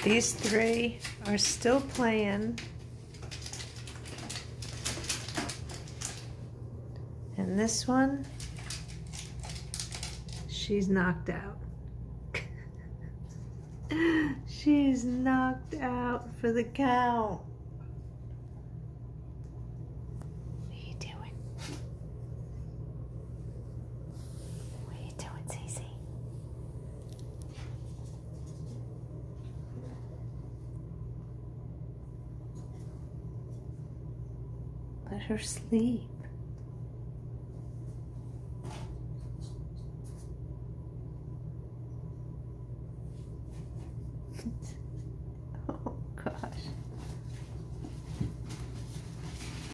These three are still playing. And this one, she's knocked out. She's knocked out for the count. What are you doing? What are you doing, Cece? Let her sleep.